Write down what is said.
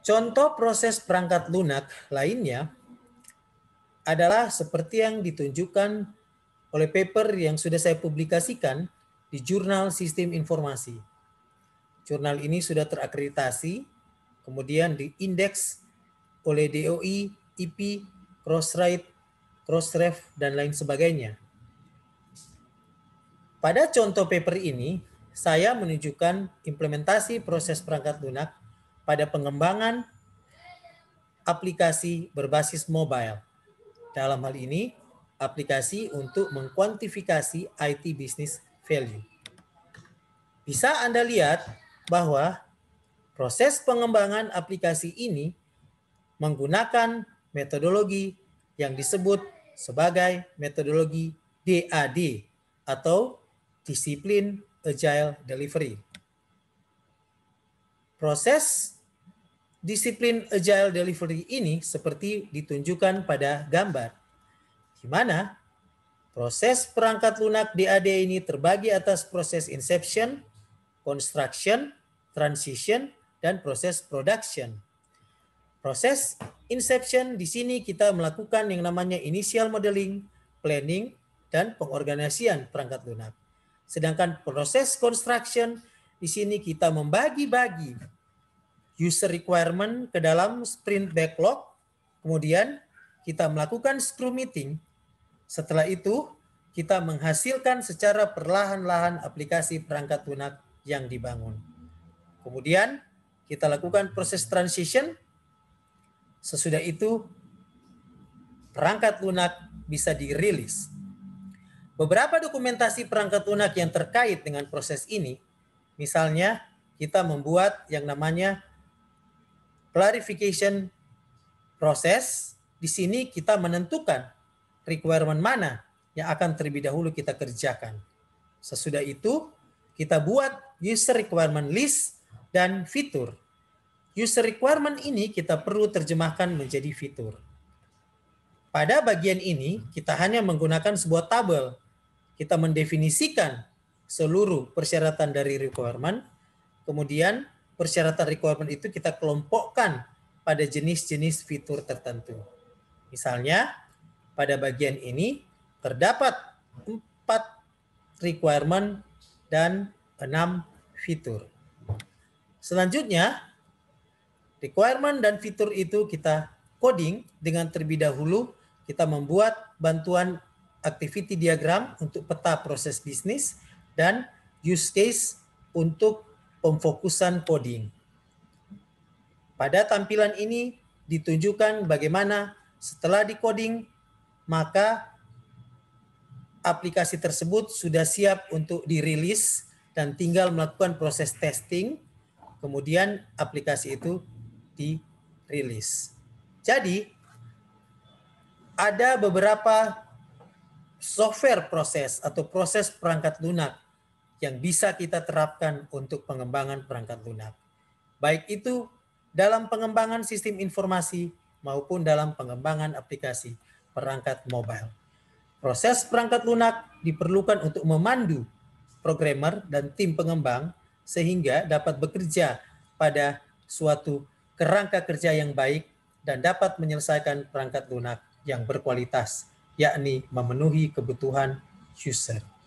Contoh proses perangkat lunak lainnya adalah seperti yang ditunjukkan oleh paper yang sudah saya publikasikan di Jurnal Sistem Informasi. Jurnal ini sudah terakreditasi, kemudian diindeks oleh DOI, IP, Crossrite, Crossref, dan lain sebagainya. Pada contoh paper ini, saya menunjukkan implementasi proses perangkat lunak pada pengembangan aplikasi berbasis mobile. Dalam hal ini, aplikasi untuk mengkuantifikasi IT business value. Bisa Anda lihat bahwa proses pengembangan aplikasi ini menggunakan metodologi yang disebut sebagai metodologi DAD atau Discipline Agile Delivery. Proses Discipline Agile Delivery ini seperti ditunjukkan pada gambar, di mana proses perangkat lunak DAD ini terbagi atas proses inception, construction, transition, dan proses production. Proses inception di sini kita melakukan yang namanya initial modeling, planning, dan pengorganisasian perangkat lunak. Sedangkan proses construction di sini kita membagi-bagi user requirement ke dalam sprint backlog, kemudian kita melakukan scrum meeting. Setelah itu, kita menghasilkan secara perlahan-lahan aplikasi perangkat lunak yang dibangun. Kemudian, kita lakukan proses transition. Sesudah itu, perangkat lunak bisa dirilis. Beberapa dokumentasi perangkat lunak yang terkait dengan proses ini, misalnya kita membuat yang namanya clarification proses. Di sini kita menentukan requirement mana yang akan terlebih dahulu kita kerjakan. Sesudah itu, kita buat user requirement list dan fitur. User requirement ini kita perlu terjemahkan menjadi fitur. Pada bagian ini, kita hanya menggunakan sebuah tabel. Kita mendefinisikan seluruh persyaratan dari requirement, kemudian persyaratan requirement itu kita kelompokkan pada jenis-jenis fitur tertentu. Misalnya, pada bagian ini terdapat 4 requirement dan 6 fitur. Selanjutnya, requirement dan fitur itu kita coding dengan terlebih dahulu kita membuat bantuan activity diagram untuk peta proses bisnis dan use case untuk pemfokusan coding. Pada tampilan ini ditunjukkan bagaimana setelah di-coding, maka aplikasi tersebut sudah siap untuk dirilis dan tinggal melakukan proses testing, kemudian aplikasi itu dirilis. Jadi, ada beberapa software proses atau proses perangkat lunak yang bisa kita terapkan untuk pengembangan perangkat lunak. Baik itu dalam pengembangan sistem informasi maupun dalam pengembangan aplikasi perangkat mobile. Proses perangkat lunak diperlukan untuk memandu programmer dan tim pengembang sehingga dapat bekerja pada suatu kerangka kerja yang baik dan dapat menyelesaikan perangkat lunak yang berkualitas, yakni memenuhi kebutuhan user.